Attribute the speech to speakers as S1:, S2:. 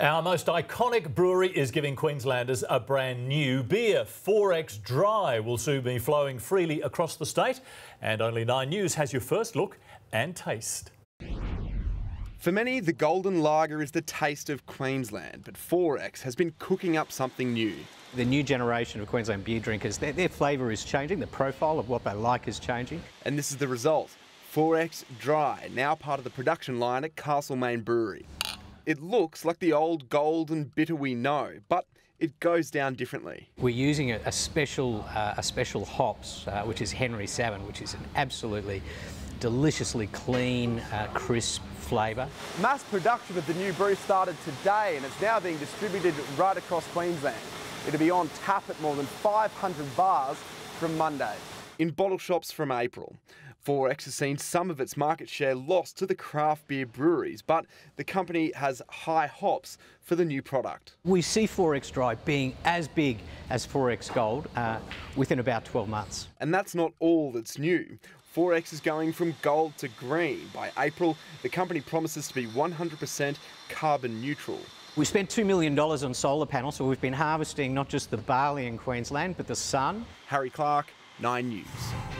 S1: Our most iconic brewery is giving Queenslanders a brand new beer. 4X Dry will soon be flowing freely across the state. And Only 9 News has your first look and taste.
S2: For many, the Golden Lager is the taste of Queensland, but 4X has been cooking up something new.
S3: The new generation of Queensland beer drinkers, their flavour is changing, the profile of what they like is changing.
S2: And this is the result. 4X Dry, now part of the production line at Castlemaine Brewery. It looks like the old golden bitter we know, but it goes down differently.
S3: We're using a special hops, which is Henry Savin, which is an absolutely deliciously clean, crisp flavour.
S2: Mass production of the new brew started today and it's now being distributed right across Queensland. It'll be on tap at more than 500 bars from Monday. In bottle shops from April, 4X has seen some of its market share lost to the craft beer breweries, but the company has high hops for the new product.
S3: We see 4X Dry being as big as 4X Gold within about 12 months.
S2: And that's not all that's new. 4X is going from gold to green. By April, the company promises to be 100% carbon neutral.
S3: We spent $2 million on solar panels, so we've been harvesting not just the barley in Queensland, but the sun.
S2: Harry Clark, 9 News.